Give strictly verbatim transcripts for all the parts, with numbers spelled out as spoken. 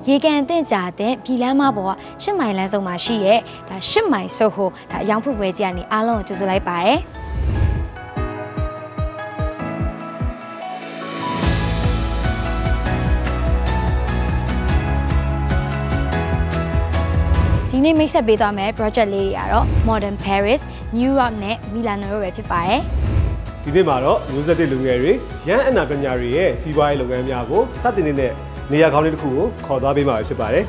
ရေကန်အသင့်ကြာတဲ့ပြည်လမ်းမပေါ်ကရှစ်မိုင်လမ်းစုံမှာရှိတဲ့ဒါရှစ်မိုင် SOHO ဒါအယောင်ဖွင့်ပွဲကြီးကနေအားလုံးကိုကြိုဆိုလိုက်ပါတယ်ဒီနေ့မိတ်ဆက်ပေးသွားမယ် project လေးတွေကတော့ Modern Paris, New York နဲ့ Milano တို့ပဲဖြစ်ပါတယ်ဒီနေ့မှာတော့မျိုးဆက်တဲ့လူငယ်တွေရန်အနာပညာတွေရဲ့စီးပွားရေးလုပ်ငန်းများကိုစတင်နေတဲ့နေရာကောင်းလေးတစ်ခုကိုခေါ်သွားပေးမှာဖြစ်ပါတယ်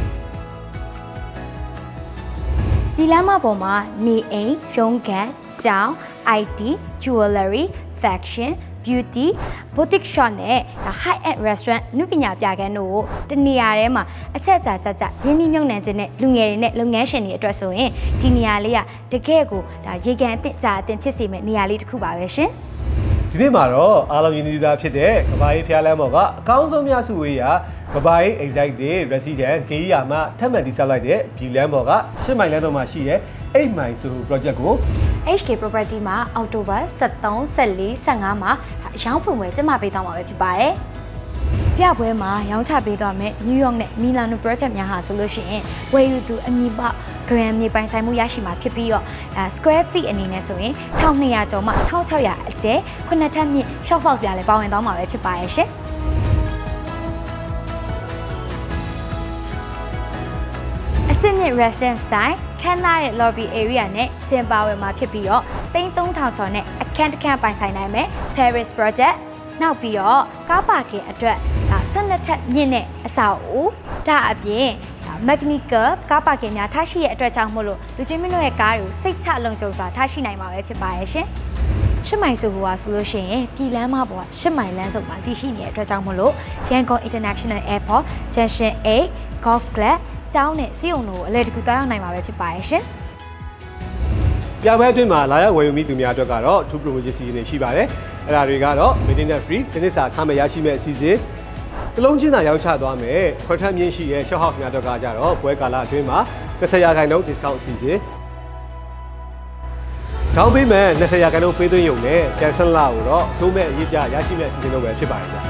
ဒီလမ်းမပေါ်မှာနေအိမ်ရုံးခန်းကျောင်း I T jewelry fashion beauty boutique shop နဲ့ high end restaurant လူပညာပြခန်းတို့ကိုတနေရာထဲမှာအချက်အချာကြကြရင်းနှီးမြှုပ်နှံခြင်းနဲ့လူငယ်တွေနဲ့လုပ်ငန်းရှင်တွေအတွက်ဆိုရင်ဒီနေရာလေးကတကယ့်ကိုဒါရေကန်အသင့်ကြာအသင့်ဖြစ်စေမယ့်နေရာလေးတစ်ခုပါပဲရှင်ဒီနေ့မှာတော့အားလုံးရင်းနှီးသားဖြစ်တဲ့ကဘာရေးဖျားလမ်းပေါ်ကအကောင်းဆုံးများစုဝေးရာကဘာရေး executive resident ကေကြီးယာမှထပ်မံတည်ဆောက်လိုက်တဲ့ဒီလမ်းပေါ်ကရှစ်မိုင်လမ်းတော်မှာရှိတဲ့eightမိုင် SOHO project ကို H K property မှာအောက်တိုဘာseven, fourteen, fifteenမှာရောင်းဖွင့်ပွဲကျင်းပပေးသွားမှာပဲဖြစ်ပါတယ်။ပြပွဲမှာရောင်းချပေးသွားမယ့် New York နဲ့ Milano project များဟာဆိုလို့ရှိရင်ဝယ်ယူသူအမည်ပေါက် grand မြေပိုင်ဆိုင်မှုရရှိမှာဖြစ်ပြီးတော့ square feet အနေနဲ့ဆိုရင်twelve hundredကျော်မှsixteen hundredအကျယ်nineထပ်မြင့် short house ပြားလည်းပါဝင်သွားမှာပဲဖြစ်ပါရဲ့ရှင်။အစစ်မြင့် residence style ခန်းနားရဲ့ lobby area နဲ့ကျင်းပဝယ်မှာဖြစ်ပြီးတော့three thousandကျော်နဲ့အခန်းတစ်ခန်းပိုင်ဆိုင်နိုင်မယ် Paris project နောက်ပြီးတော့ကားပါကင်အတွက်ဒါtwelveထပ်မြင့်တဲ့အဆောက်အဦဒါအပြင်mechanical ကားပါကင်များထားရှိတဲ့အတွက်ကြောင့်မို့လို့လူချင်းမင်းတို့ရဲ့ကားတွေကိုစိတ်ချလုံခြုံစွာထားရှိနိုင်မှာပဲဖြစ်ပါရဲ့ရှင်ရှစ်မိုင် SOHO ဆိုလို့ရှိရင်ပြည်လမ်းမပေါ်ကရှစ်မိုင်လမ်းစုံမှာတည်ရှိနေတဲ့အတွက်ကြောင့်မို့လို့ရန်ကုန် International Airport Junction eight Golf Clubကျောင်းနဲ့စီးရုံတို့အလဲတကူတောင်းနိုင်မှာပဲဖြစ်ပါရဲ့ရှင်ပြပွဲအတွင်းမှာလာရောက်ဝယ်ယူမိသူများအတွက်ကတော့ two promotion စီစဉ်ရှိပါတယ်အဲ့ဒါတွေကတော့ maintenance free တစ်နှစ်စာအခမဲ့ရရှိမဲ့အစီအစဉ်တလုံးချင်းသာရောင်းချသွားမယ်ခွက်ထမ်းမြင့်ရှိရဲ့ shop house များအတွက်ကကြတော့ပွဲကာလအတွင်းမှာtwentyရာခိုင်နှုန်း discount အစီအစဉ်တောင်းပေးမဲ့twentyရာခိုင်နှုန်းပေးသွင်းရုံနဲ့ကန်ဆယ်လာကိုတော့တိုးမဲ့အရေးကြရရှိမဲ့အစီအစဉ်လုပ်ပဲဖြစ်ပါတယ်ဗျ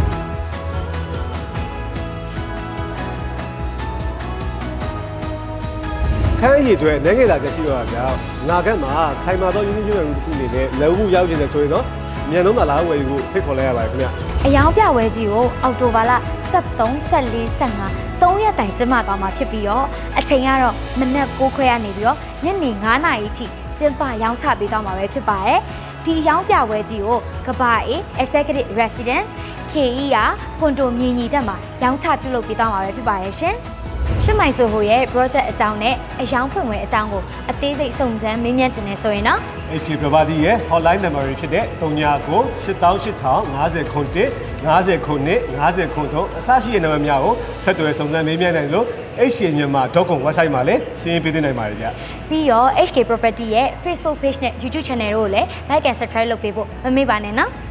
ခန်းရည်တွေနိုင်ငံလာကြရှိတော့ဗျာငါကမှာခိုင်မာသောယဉ်ကျေးမှုတစ်ခုအနေနဲ့လက်မှုရောက်နေတယ်ဆိုရင်တော့မြန်လုံးသာလာဝယ်ယူဖို့ဖိတ်ခေါ်လိုက်ရပါတယ်ခင်ဗျအယောင်ပြပွဲကြီးကိုအောက်တိုဘာလseven, fourteen, fifteenသုံးရက်တိုင်ကျင်းပသွားမှာဖြစ်ပြီးတော့အချိန်ကတော့မနက်nineခွဲကနေပြီးတော့ညနေfiveနာရီအထိကျင်းပရောင်းချပေးသွားမှာပဲဖြစ်ပါတယ်ဒီအယောင်ပြပွဲကြီးကိုကဘာအေ executive resident ကေကြီးယာကွန်ဒိုမြင်ညီတက်မှာရောင်းချပြုလုပ်ပေးသွားမှာပဲဖြစ်ပါတယ်ရှင်ရှစ်မိုင် SOHO ရဲ့ project အကြောင်းနဲ့အယောင်ဖွင့်ပွဲအကြောင်းကိုအသေးစိတ်စုံစမ်းမေးမြန်းခြင်းနဲ့ဆိုရင်တော့ H K property ရဲ့ hotline number ဖြစ်တဲ့three nine nine eight eight eight eight five zero one five zero five zero threeအစရှိတဲ့နံပါတ်များကိုဆက်သွယ်စုံစမ်းမေးမြန်းနိုင်လို့ h k myanmar dot com website မှာလည်းစာရင်းပေးသွင်းနိုင်ပါတယ်ဗျပြီးတော့ H K property ရဲ့ Facebook page နဲ့ YouTube channel တို့ကိုလည်း like and subscribe လုပ်ပေးဖို့မမေ့ပါနဲ့နော်